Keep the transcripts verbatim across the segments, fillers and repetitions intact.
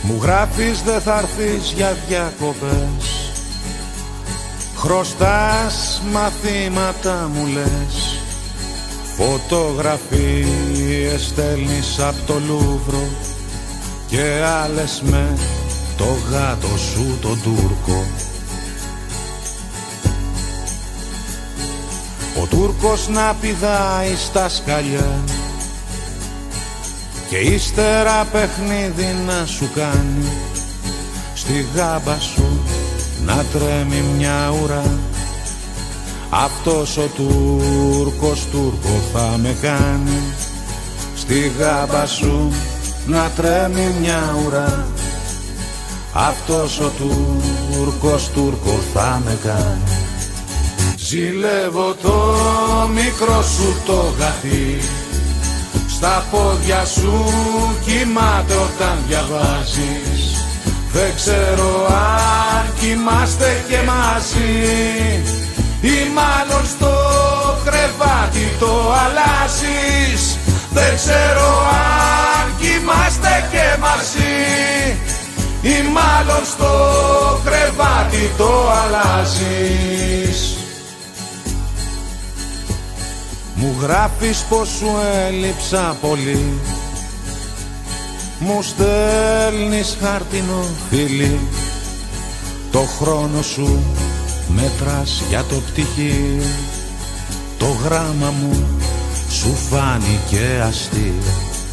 Μου γράφεις δε θα έρθεις για διακοπές, χρωστάς μαθήματα μου λες, φωτογραφίες στέλνεις απ' το Λούβρο και άλλες με το γάτο σου τον Τούρκο. Ο Τούρκος να πηδάει στα σκαλιά και ύστερα παιχνίδι να σου κάνει, στη γάμπα σου να τρέμει μια ουρά. Αυτός ο Τούρκος Τούρκο θα με κάνει, στη γάμπα σου να τρέμει μια ουρά. Αυτός ο Τούρκος Τούρκο θα με κάνει. Ζηλεύω το μικρό σου το γαθί, στα πόδια σου κοιμάται όταν διαβάζεις. Δεν ξέρω αν κοιμάστε και μαζί ή μάλλον στο κρεβάτι το αλλάζεις. Δεν ξέρω αν κοιμάστε και μαζί ή μάλλον στο κρεβάτι το αλλάζεις. Μου γράφεις πως σου έλειψα πολύ, μου στέλνεις χάρτινο φιλί, το χρόνο σου μέτρας για το πτυχίο, το γράμμα μου σου φάνηκε αστείο.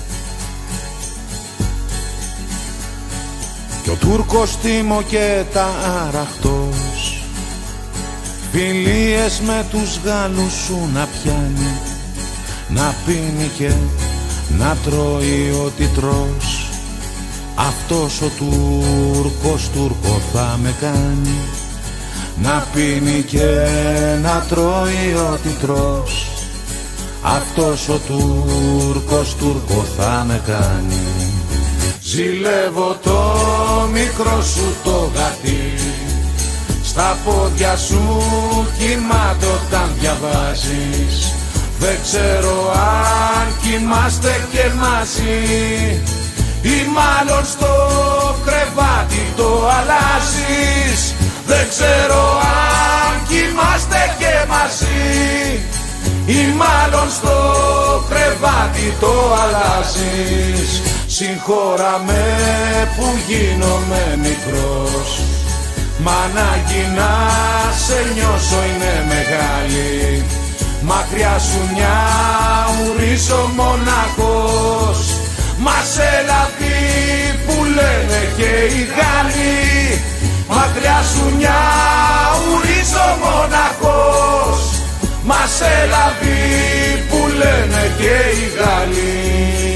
Κι ο Τούρκος τίμω και τα αραχτός, φιλίες με τους Γάλλους σου να πιάνει, να πίνει και να τρώει ό,τι τρως. Αυτός ο Τούρκος Τούρκο θα με κάνει, να πίνει και να τρώει ό,τι τρως. Αυτός ο Τούρκος Τούρκο θα με κάνει. Ζηλεύω το μικρό σου το γατί, στα πόδια σου κοιμάται όταν διαβάζεις. Δεν ξέρω αν κοιμάστε και μαζί ή μάλλον στο κρεβάτι το αλλάζεις. Δεν ξέρω αν κοιμάστε και μαζί ή μάλλον στο κρεβάτι το αλλάζεις. Συγχώρα με που γίνομαι μικρός, μ' ανάγκη να σε νιώσω είναι μεγάλη. Μακριά σου μια ουρίσω μοναχός, μα σε λαβή που λένε και οι Γάλλοι. Μακριά σου μια ουρίσω μοναχός, μα σε λαβή που λένε και οι Γάλλοι.